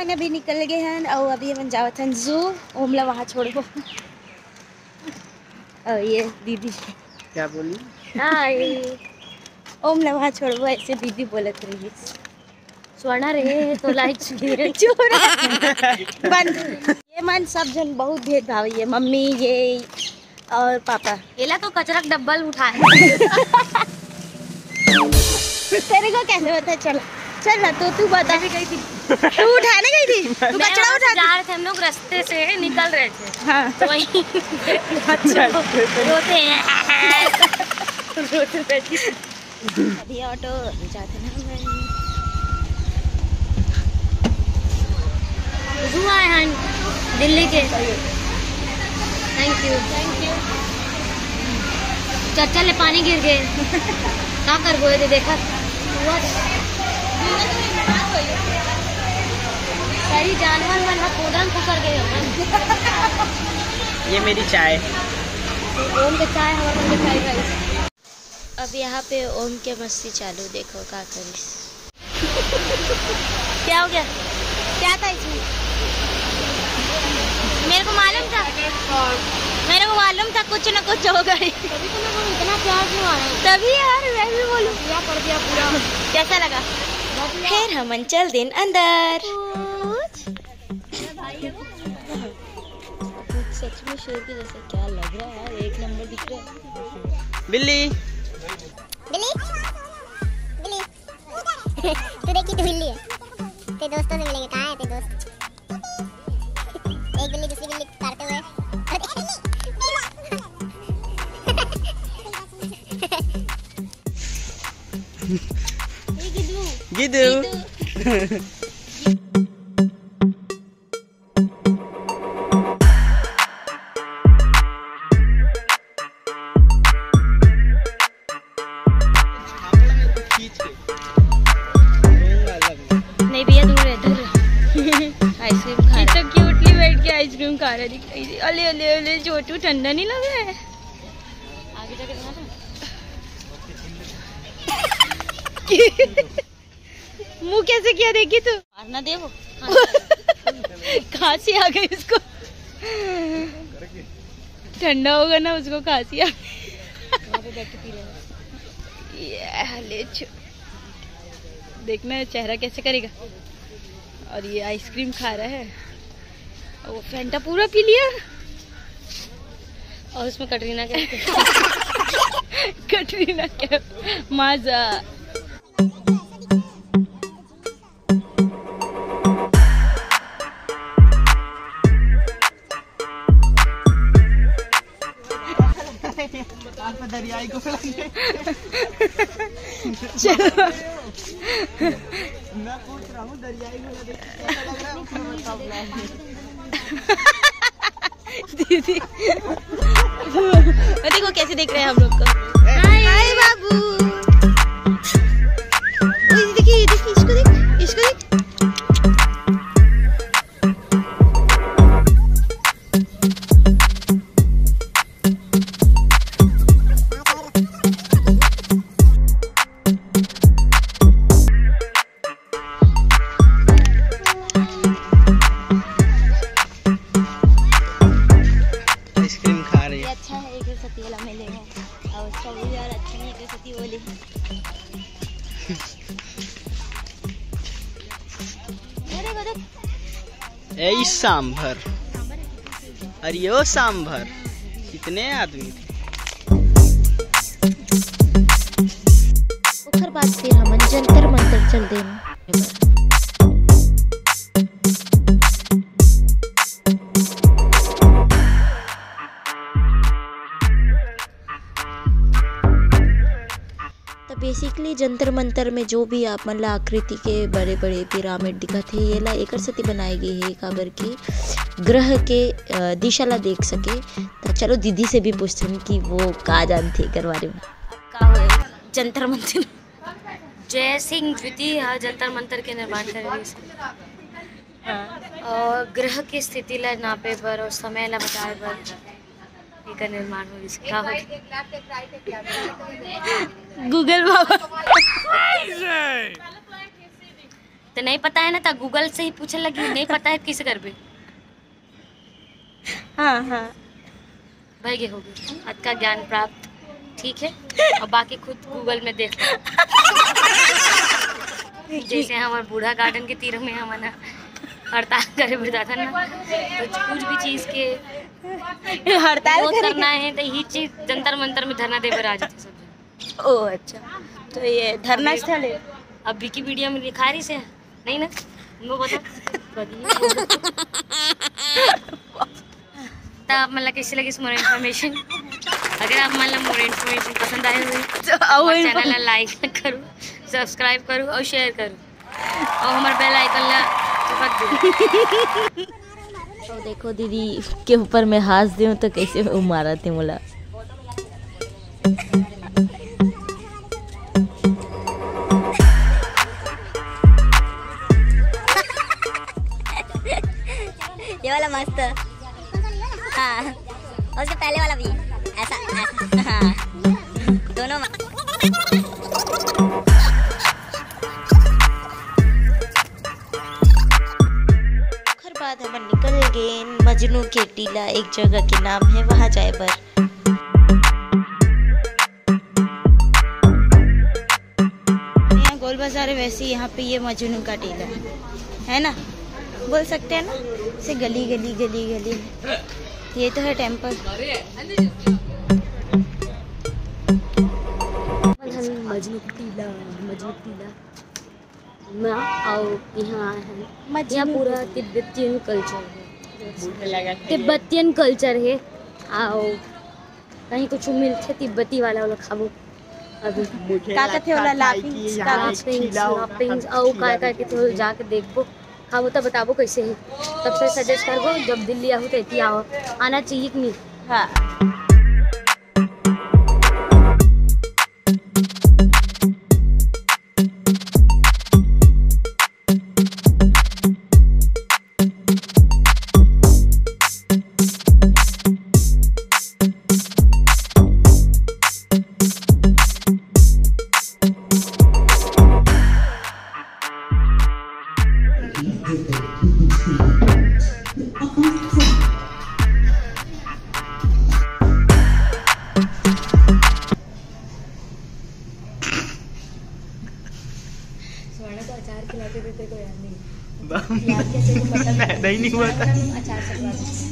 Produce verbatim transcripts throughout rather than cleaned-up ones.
अपन अभी निकल गए हैं और अभी अपन जावत हैं जू ओमला वहाँ छोड़ को। और ये दीदी क्या बोली? हाय ओमला वहाँ छोड़ को ऐसे दीदी बोलत रही स्वर्णा रे तो लाइक बंद। ये मन सब जन बहुत भेदभाव ये मम्मी ये और पापा एला तो कचरा डब्बल उठाए। तेरे को कैसे पता चला? चल ना तो तू बता भी गई थी। तू उठाने गई थी? तू कचरा उठा जा रहे थे हम लोग रास्ते से निकल रहे थे। हाँ तो वहीं रोते हैं रोते बैठी। अभी ऑटो जाते हैं हम जू आए हैं दिल्ली के। Thank you thank you. चर्चा ले पानी गिर गए क्या कर गए थे देखा सारी जानवर मन कूदन कुकर गए। ये मेरी चाय। ओम के चाय हमारे चाय गाइस। अब यहाँ पे ओम के मस्ती चालू देखो क्या करिस। क्या हो गया? क्या था इसमें? मेरे को मालूम था मेरे को मालूम था कुछ न कुछ होगा। तभी तो मैं इतना प्यार क्यों आ रहा है। तभी यार मैं भी बोलूं क्या कर दिया पूरा। कैसा लगा? फिर हम चल दिन अंदर। सच में शेर के जैसे क्या लग रहा है? एक नंबर दिख रहा है। बिल्ली बिल्ली बिल्ली तू देखी तू बिल्ली है। तेरे दोस्तों से मिलेंगे। कहाँ है तेरे दोस्त? एक बिल्ली दूसरी बिल्ली काटते हुए। गिदू नहीं भैया दूर है दूर। आइसक्रीम खा रहा है। तो क्यूटली बैठ के आइसक्रीम खा रहा है। अले अले अले छोटू ठंडा नहीं लग रहा है? आगे जाके खाना। मुंह कैसे किया देखी तू? मारना दे वो खांसी आ गई उसको। ठंडा होगा ना उसको खांसी आ गई। देखना है चेहरा कैसे करेगा। और ये आइसक्रीम खा रहा है और वो फैंटा पूरा पी लिया। और उसमें कटरीना कैफ कटरीना कैफ मजा। दरियाई को चलो मैं पूछ रहा हूँ दरियाई को दीदी देखो कैसे देख रहे हैं हम लोग को। हाय बाबू। देखिए देखिए इसको देख इसको देख। अच्छा है एक सतीला मिलेगा और उसका भी यार अच्छा नहीं है सती बोली। ए सांभर अरे यो सांभर कितने आदमी थे। ओकर बाद फिर हम जंतर मंतर चल देना। बेसिकली जंतर मंतर में जो भी आप मतलब आकृति के बड़े बड़े पिरामिड दिखत है ये ला एकर सती बनाई गई है काबर के ग्रह के दिशा ला देख सके। तो चलो दीदी से भी पूछते हैं कि वो का जानते एकर बारे में। का हो जंतर मंतर? जय सिंह द्वितीय जंतर मंतर के निर्माण करे और ग्रह की स्थिति ला नापे पर और समय ला बताए पर का निर्माण हो इसका हो। गूगल बाबा तो नहीं पता है ना तो गूगल से ही पूछने लगी, नहीं पता है किस घर पे। हाँ हाँ भाई ये हो गई आज का ज्ञान प्राप्त, ठीक है। और बाकी खुद गूगल में देख लो। जैसे हमारे बूढ़ा गार्डन के तीर में हम ना हड़ताल करे बिरदा था ना, तो कुछ भी चीज़ के हड़ताल करना है तो यही चीज़ जंतर मंतर में धरना देवर आ जाते सब। ओ अच्छा, तो ये धरना स्थल है। अब विकिपीडिया में लिखा रही से नहीं ना, उनको बता तो आप मतलब कैसे लगी मोर इन्फॉर्मेशन। अगर आप मतलब मोर इन्फॉर्मेशन पसंद आए हुए तो चैनल लाइक करो, सब्सक्राइब करो और शेयर करो और हमारे बेल आइकन ला चिपक दो। तो देखो दीदी के ऊपर मैं हाथ दूँ तो कैसे वो मारा थे मोला। ये वाला मस्त। हाँ और उससे पहले वाला भी ऐसा, ऐसा। हाँ दोनों बाद हम निकल गए मजनू के टीला, एक जगह के नाम है, वहाँ जाए बर। यहाँ गोल बाजार है, वैसे यहाँ पे ये मजनू का टीला है, है ना, बोल सकते हैं ना। से गली गली गली गली ये तो है टेम्पल। मजनू टीला, मजनू टीला में और यहाँ है, यहाँ पूरा तिब्बतियन कल्चर है, तिब्बतियन कल्चर है। आओ कहीं कुछ मिलते तिब्बती वाला वाला खाबो। अभी का कहते होला लाफिंग लाफिंग लाफिंग और का का के तो जाके देखबो खाबो तो बताबो कैसे है, तब से सजेस्ट करबो। जब दिल्ली आओ तो एती आओ, आना चाहिए कि नहीं। हाँ नहीं नहीं हुआ था। अचार सब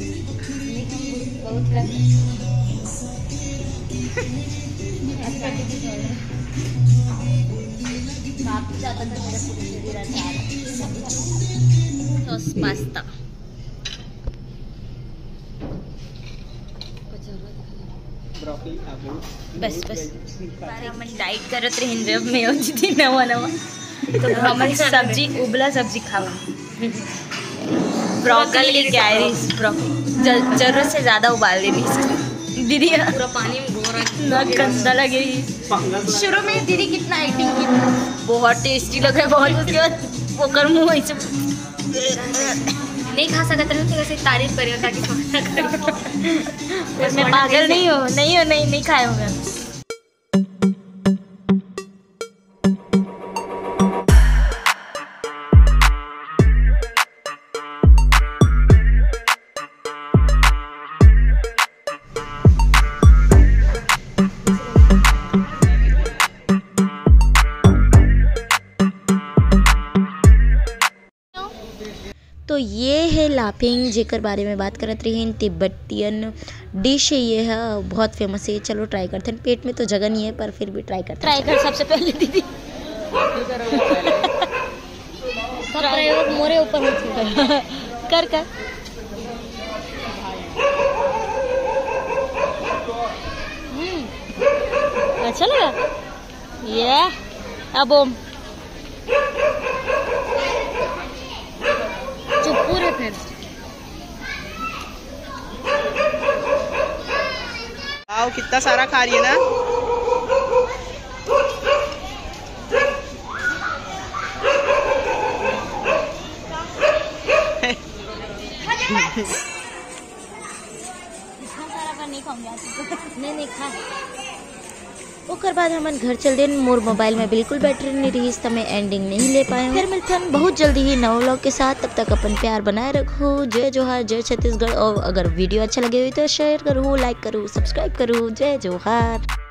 सॉस पास्ता बस बस हम डाइट करत रहिन वेब में हो जी नवा नवा तो हमारी सब्जी उबला सब्जी खावा ब्रोकली कैरेट ब्रोकली जरूरत से ज़्यादा उबाल दे दीदी। पूरा पानी में घोरा ना गंदा लगे। शुरू में दीदी कितना एक्टिंग की, बहुत टेस्टी लग रहा है बहुत। उसके बाद वो कर मुँह ऐसे नहीं खा सकते हैं तो वैसे तारीफ करिए ताकि मैं पागल नहीं हो नहीं हो नहीं नहीं खाए होंगे। तो ये है लाफिंग जेकर बारे में बात करत रही हैं। तिब्बतियन डिश है, ये है बहुत फेमस है। चलो ट्राई करते हैं। पेट में तो जगह नहीं है पर फिर भी ट्राई करते हैं। ट्राई कर सबसे पहले दीदी प्रयोग मोरे ऊपर होती कर कर अच्छा लगा ये अब पूरे फिर आओ कितना सारा खा रही है ना। नहीं नहीं खा वो ओकर बाद हमन घर चल देन। मोर मोबाइल में बिल्कुल बैटरी नहीं रही, तो मैं एंडिंग नहीं ले पाए। फिर मिलते हैं बहुत जल्दी ही नौ व्लॉग के साथ। तब तक अपन प्यार बनाए रखो। जय जोहार, जय छत्तीसगढ़। और अगर वीडियो अच्छा लगे हुई तो शेयर करो, लाइक करो, सब्सक्राइब करो। जय जोहार।